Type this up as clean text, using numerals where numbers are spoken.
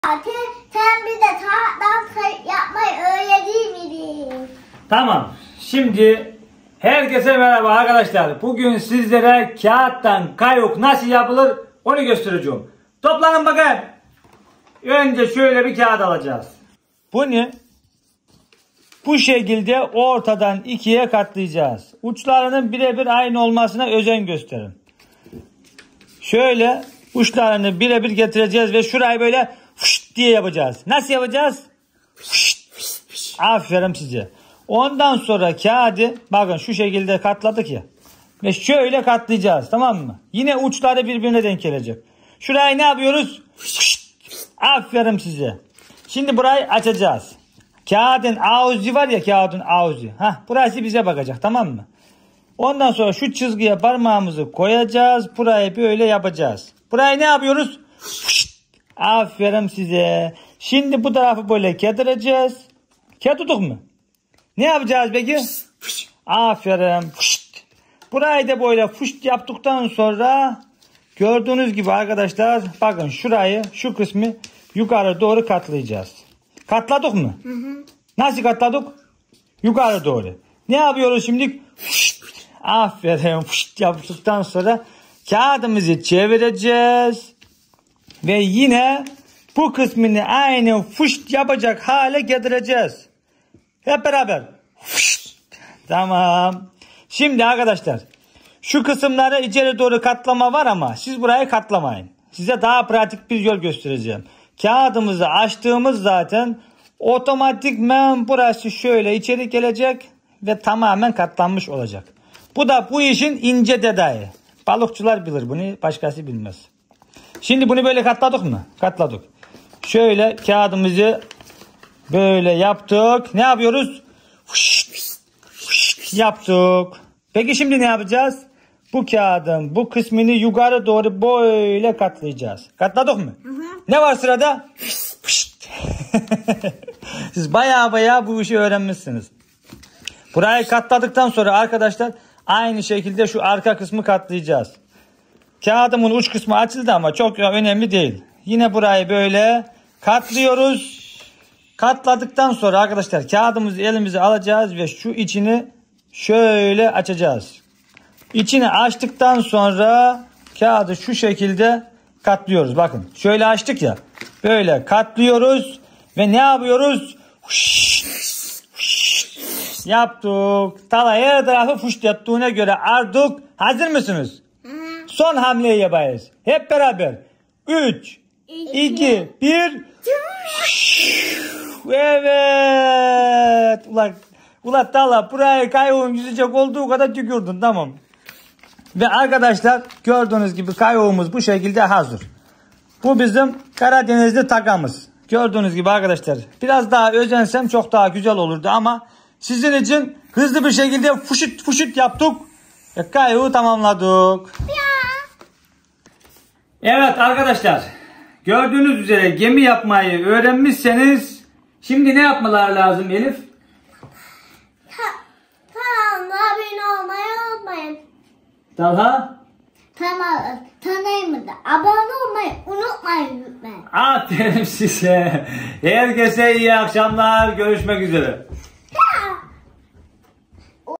Sen bize tahttan yapmayı öğreteyim miydin? Tamam. Şimdi herkese merhaba arkadaşlar. Bugün sizlere kağıttan kayuk nasıl yapılır onu göstereceğim. Toplanın bakayım. Önce şöyle bir kağıt alacağız. Bunu bu şekilde ortadan ikiye katlayacağız. Uçlarının birebir aynı olmasına özen gösterin. Şöyle uçlarını birebir getireceğiz ve şurayı böyle fışt diye yapacağız. Nasıl yapacağız? Fışt, fışt, fışt. Aferin size. Ondan sonra kağıdı bakın şu şekilde katladık ya. Ve şöyle katlayacağız, tamam mı? Yine uçları birbirine denk gelecek. Şurayı ne yapıyoruz? Fışt. Aferin size. Şimdi burayı açacağız. Kağıdın ağzı var ya, kağıdın ağzı. Burası bize bakacak, tamam mı? Ondan sonra şu çizgiye parmağımızı koyacağız. Burayı böyle yapacağız. Burayı ne yapıyoruz? Fışt. Aferin size. Şimdi bu tarafı böyle kedireceğiz. Keduduk mu? Ne yapacağız peki? Aferin. Fışt. Burayı da böyle fışt yaptıktan sonra gördüğünüz gibi arkadaşlar bakın şurayı, şu kısmı yukarı doğru katlayacağız. Katladık mı? Hı hı. Nasıl katladık? Yukarı doğru. Ne yapıyoruz şimdi? Fışt. Aferin. Fışt yaptıktan sonra kağıdımızı çevireceğiz. Ve yine bu kısmını aynı fışt yapacak hale getireceğiz. Hep beraber. Fışt. Tamam. Şimdi arkadaşlar şu kısımları içeri doğru katlama var ama siz burayı katlamayın. Size daha pratik bir yol göstereceğim. Kağıdımızı açtığımız zaten otomatikmen burası şöyle içeri gelecek ve tamamen katlanmış olacak. Bu da bu işin ince detayı. Balıkçılar bilir bunu, başkası bilmez. Şimdi bunu böyle katladık mı? Katladık. Şöyle kağıdımızı böyle yaptık. Ne yapıyoruz? Fışt, fışt yaptık. Peki şimdi ne yapacağız? Bu kağıdın bu kısmını yukarı doğru böyle katlayacağız. Katladık mı? Hı hı. Ne var sırada? Fışt. Siz baya bu işi öğrenmişsiniz. Burayı katladıktan sonra arkadaşlar aynı şekilde şu arka kısmı katlayacağız. Kağıdımın uç kısmı açıldı ama çok önemli değil. Yine burayı böyle katlıyoruz. Katladıktan sonra arkadaşlar kağıdımızı elimize alacağız ve şu içini şöyle açacağız. İçini açtıktan sonra kağıdı şu şekilde katlıyoruz. Bakın şöyle açtık ya. Böyle katlıyoruz ve ne yapıyoruz? Yaptık. Tala her tarafı fışt yaptığına göre artık hazır mısınız? Son hamleyi yapacağız. Hep beraber. 3, 2, 1. Evet. Ulan Tala buraya kayığın yüzecek olduğu kadar tükürdün, tamam. Ve arkadaşlar gördüğünüz gibi kayığımız bu şekilde hazır. Bu bizim Karadenizli takamız. Gördüğünüz gibi arkadaşlar biraz daha özensem çok daha güzel olurdu ama sizin için hızlı bir şekilde fuşut yaptık. Kayığı tamamladık. Evet arkadaşlar gördüğünüz üzere gemi yapmayı öğrenmişseniz şimdi ne yapmalar lazım Elif? Kanalına abone olmayı unutmayın. Talha? Kanalımıza abone olmayı unutmayın lütfen. Aferin size. Herkese iyi akşamlar. Görüşmek üzere.